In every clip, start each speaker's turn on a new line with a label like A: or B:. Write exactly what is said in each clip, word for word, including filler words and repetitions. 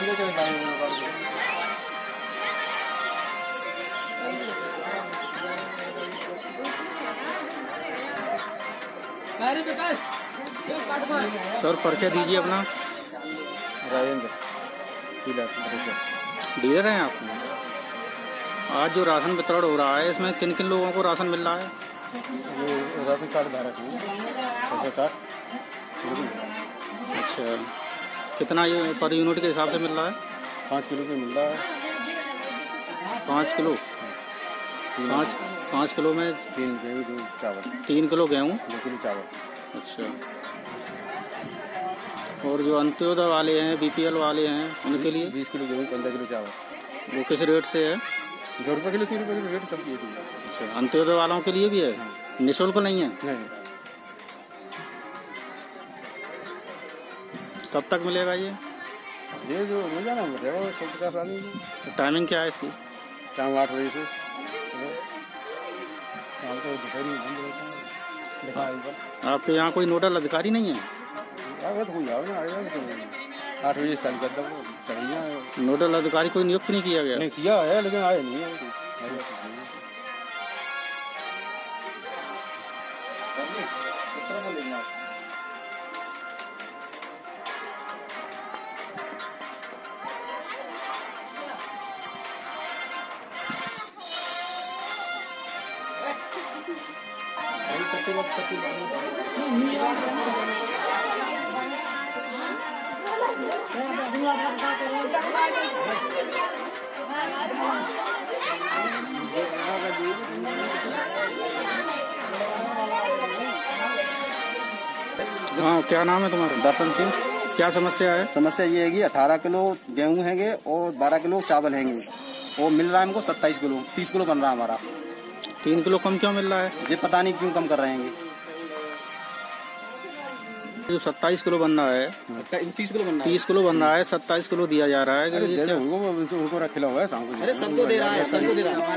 A: Sir परिचय दीजिए अपना।
B: राजेंद्र
A: डीलर हैं आप। आज जो राशन वितरण हो रहा है इसमें किन किन लोगों को राशन मिल रहा है?
B: ये राशन कार्ड धारक है छः सौ साठ।
A: अच्छा, कितना ये पर यूनिट के हिसाब से मिल रहा है?
B: पाँच किलो में मिल रहा है।
A: पाँच किलो पाँच पाँच किलो में
B: तीन गेहूँ दो चावल।
A: तीन किलो गेहूँ
B: दो किलो चावल।
A: अच्छा, और जो अंत्योदय वाले हैं बीपीएल वाले हैं उनके लिए
B: बीस किलो गेहूँ पंद्रह किलो चावल।
A: वो किस रेट से है?
B: दो रुपये किलो तीन रुपये किलो रेट सबकी।
A: अच्छा, अंत्योदय वालों के लिए भी है? निःशुल्क नहीं है?
B: नहीं।
A: कब तक मिलेगा ये?
B: ये जो मिल जाना मिलेगा सौ पचास आदमी।
A: टाइमिंग क्या है इसकी?
B: शाम आठ बजे से शाम को दोपहर बंद रहता है।
A: आपके यहाँ कोई नोडल अधिकारी नहीं है?
B: कोई आठ बजे चालू करता हूँ।
A: नोडल अधिकारी कोई नियुक्त नहीं किया गया?
B: नहीं किया है लेकिन आए नहीं है।
A: हाँ, क्या नाम है तुम्हारा?
C: दर्शन सिंह।
A: क्या समस्या है?
C: समस्या ये है कि अठारह किलो गेहूं हैंगे और बारह किलो चावल हैंगे। वो मिल रहा है हमको सत्ताईस किलो, तीस किलो बन रहा है हमारा।
A: तीन किलो कम क्यों मिल रहा है?
C: ये पता नहीं क्यों कम कर रहे हैं।
A: जो सत्ताईस किलो बन रहा है,
C: तीस किलो बन रहा है,
A: तीस किलो बन रहा है, सत्ताईस किलो दिया जा रहा है।
B: उनको रखा हुआ है शाम को।
C: अरे सबको दे रहा है, सबको दे रहा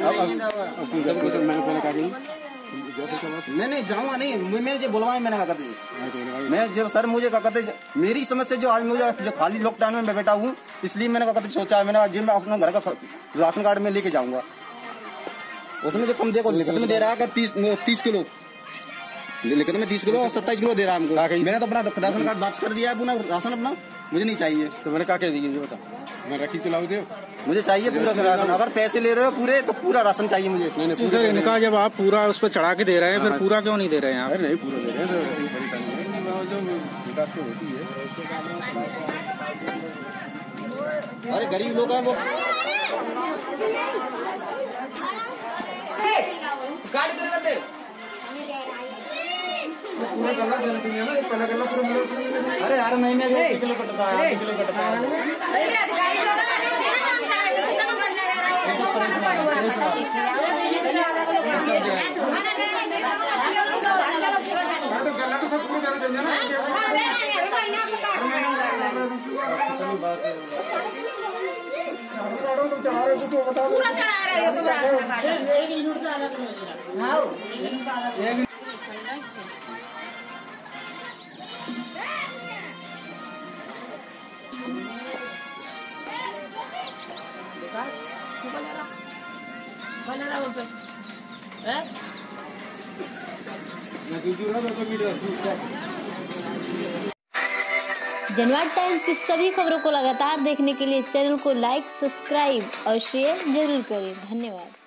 C: है। मैं नहीं जाऊँगा नहीं, मैंने जो बुलवाए मैंने कहा करते मैं जो सर मुझे कहा करते मेरी समस्या जो आज मुझे जो खाली लॉकडाउन में मैं बैठा हूँ इसलिए मैंने कहा करते सोचा है मैंने जो मैं अपना घर का राशन कार्ड में लेके जाऊंगा उसमें जो कम देखो लिखित में दे रहा है तीस तीस किलो लिखित में तीस किलो और सत्ताईस किलो दे रहा है हमको। मैंने तो अपना राशन कार्ड वापस कर दिया है, अपना राशन अपना मुझे नहीं चाहिए।
B: तो मैंने कहा क्या बता मैं रखी चलाऊ दे
C: मुझे चाहिए पूरा राशन। अगर पैसे ले रहे हो पूरे तो पूरा राशन चाहिए मुझे।
A: तो सर इनका जब आप पूरा उस पर चढ़ा के दे रहे हैं फिर पूरा क्यों नहीं दे रहे हैं आप?
B: नहीं पूरा दे रहे हैं तो परेशानी जो विकास तो होती है।
C: अरे गरीब लोग हैं वो गाड़ी करवाते अरे हर महीने किलो कटता है किलो कटता है।
D: पूरा चढ़ा रहे हो तुम राशन कार्ड।
E: जनवाद टाइम्स की सभी खबरों को लगातार देखने के लिए चैनल को लाइक, सब्सक्राइब और शेयर जरूर करें। धन्यवाद।